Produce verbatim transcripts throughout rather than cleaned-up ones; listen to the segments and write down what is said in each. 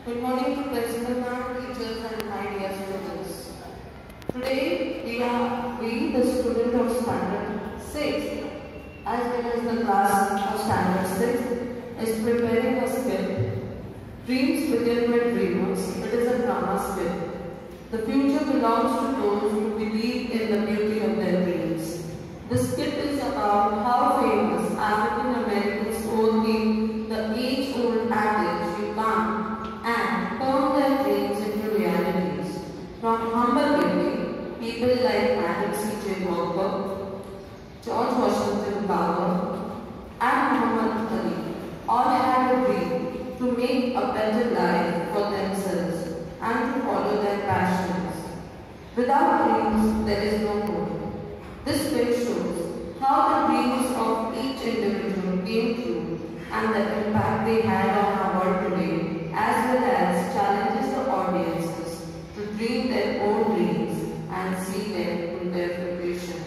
Good morning to principal ma'am, teachers and my dear students. Today we are we the student of standard six as well as the class of standard six is preparing a skit. Dreams begin with dreamers. It is a drama skit. The future belongs to those who believe in the beauty of their dreams. The skit is about how famous African Americans told me the age-old adage you can't and turn their dreams into realities. From humble beginning, people like Madam C J Walker, George Washington Carver, and Muhammad Ali all had a dream to make a better life for themselves and to follow their passions. Without dreams, there is no hope. This page shows how the dreams of each individual came true and the impact they had on our world today, as well as challenges the audiences to dream their own dreams and see them to their fruition.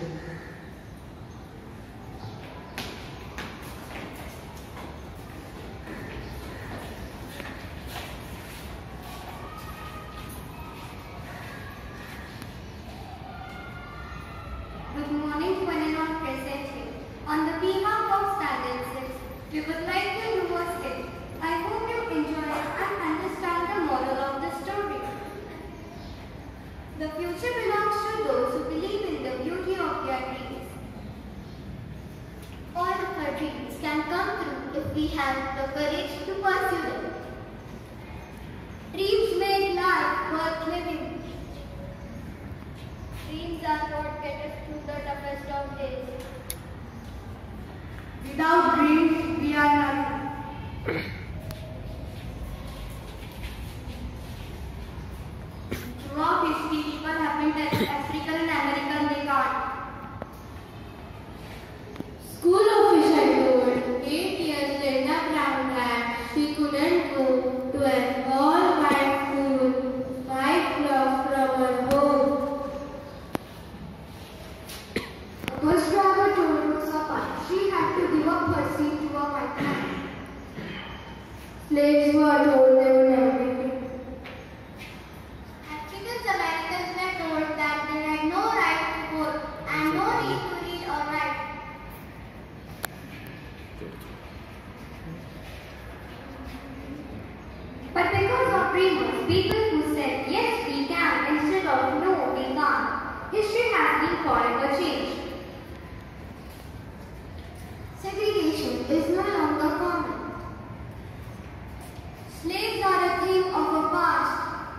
Good morning to anyone present here. On the behalf of Standard six, we would like to do a skit. I hope you enjoy it and understand the moral of the story. The future belongs to those who believe in the beauty of their dreams. All of our dreams can come true if we have the courage to pursue them. Dreams make life worth living. Dreams are what get us through the toughest of days. Without dreams, we are nothing. Throughout history, people have been telling African and American they can't. School official told eight years Linda Brown she couldn't go to an all-white school five blocks from her home. A bus driver told Rosa she had to give up her seat to a white man. Slaves were told they would never be free. African Americans were told that they had no right to vote and no need to read or write. But because of dreamers, people who said yes we can instead of no we can't, history has been forever changed. Segregation is no longer common. Slaves are a thing of a past.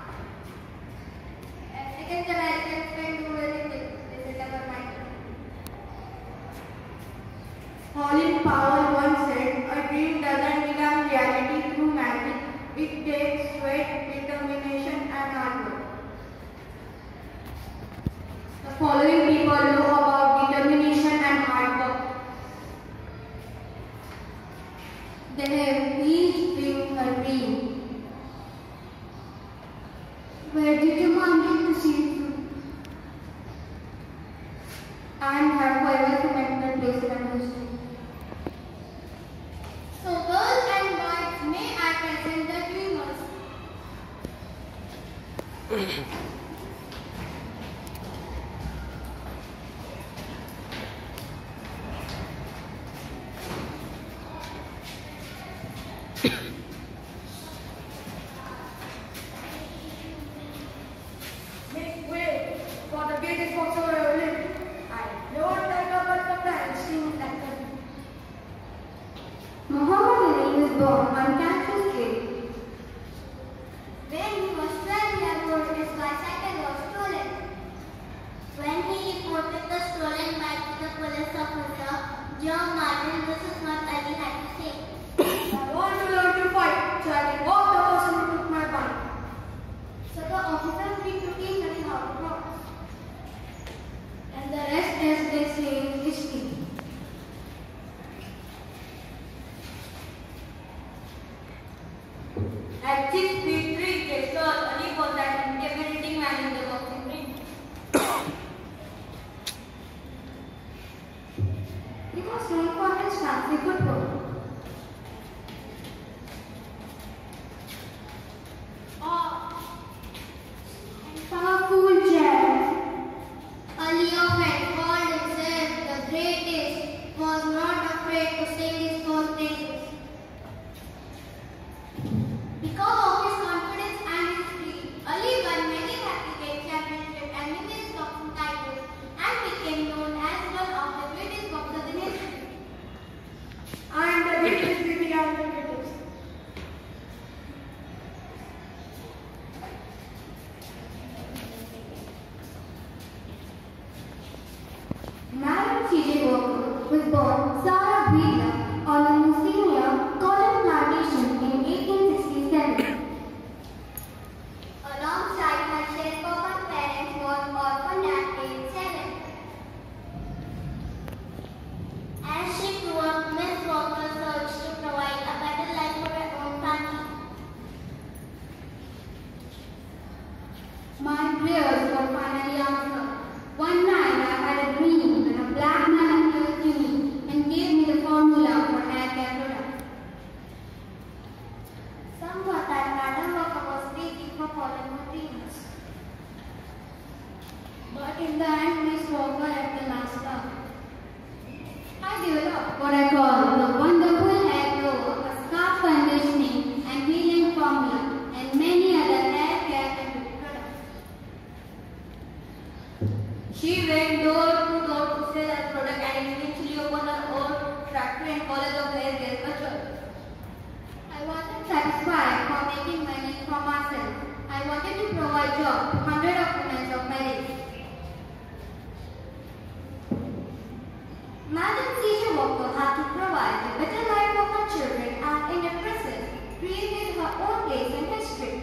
African Americans can do anything. Is it ever right? Colin Powell once said, a dream doesn't become reality through magic. It takes sweat, determination and hard work. The following people know about determination and hard work. They have each dreamed a dream. Were determined to see it through and have forever cemented their place in history. So girls and boys may I present the dreamers. Make way for the greatest boxer ever lived. I don't like a but sometimes seems like a Muhammad Ali was born on Kansas Street. When he was twelve years old, his bicycle was stolen. When he reported the stolen bike to the police officer, John Martin, this is what Ali had to say. I want to learn to fight, so I can walk the person who took my bike. So the officer agreed to teach me how to walk. And the rest, as they say, is history. At six feet three inches tall, Ali was an intimidating man in the boxing ring. He was known for his fancy footwork. Because of his confidence and his speed, Ali won many athletic championships and numerous boxing titles and became known as one of the greatest boxers in history. I am the greatest India and the greatest. Madam C J Walker was born Sarah Wheeler on a Muslimia cotton plantation in eighteen sixty-seven. Alongside her sharecropper parents was orphaned at age seven. As she grew up, Miss Walker searched to provide a better life for her own family. My prayers were finally answered. One night I had a dream when a black man appeared to me and gave me the formula for hair care products. Some thought that Madam Walker was crazy for following her dreams. But in the end, Miss Walker left the last love. I developed what I call the wonderful hair grow, a scalp conditioning and healing formula, and many other hair care and beauty products. She went door to door to sell her product and eventually opened her own factory and college of hair care culture. I wasn't satisfied for making money for myself. I wanted to provide jobs to hundreds of women of my age. Madam C J Walker had to provide a better life for her children and in the process created her own place in history.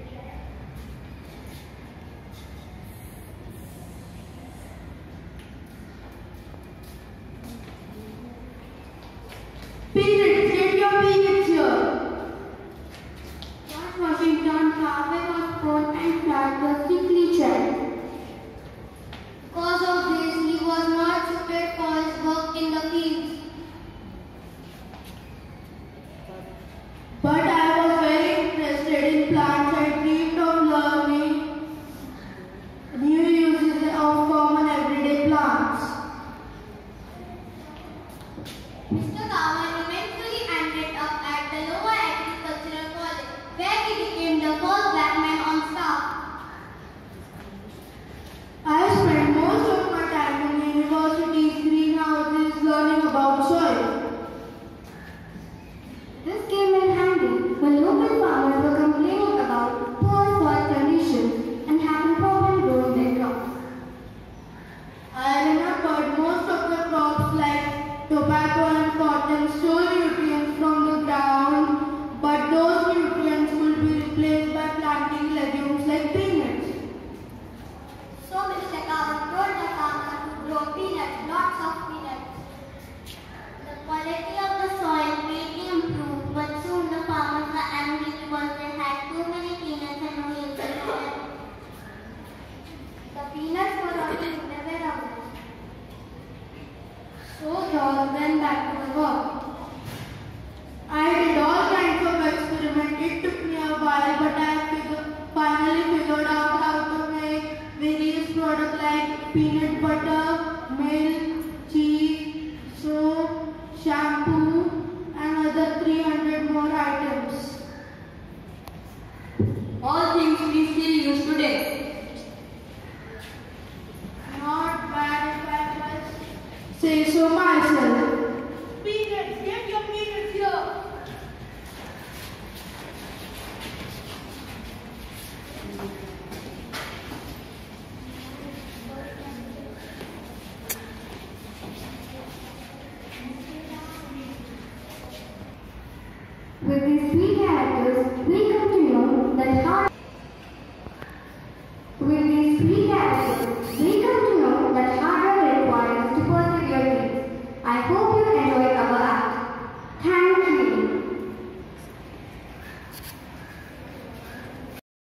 Periods, get your periods here. George Washington Carver was born and died was sickly child. Because of this, he was not suited for his work in the fields. But I was very interested in plants and dreamed of learning new uses of common everyday plants. Mister Carver eventually ended up at the Lower Agricultural College, where he became the first black man on staff. I spent most of my time in university's greenhouses learning about soil. This came in handy when local farmers were complaining about poor soil conditions and having problem growing their crops. I remembered most of the crops like tobacco and cotton stole nutrients from the ground, but those nutrients could be replaced by planting legumes like peanuts. So Mister Carver told the farmer to grow peanuts, lots of peanuts. The quality of the soil greatly improved, but soon the farmers were angry because they had too many peanuts and no yield in soil. The peanuts were rotting in the warehouse. So George went back to the work. I did all kinds of experiments. It took me a while, but I figured, finally figured out how to make various products like peanut butter, milk, cheese, soap, shampoo, and other three hundred more items. All things we still use today.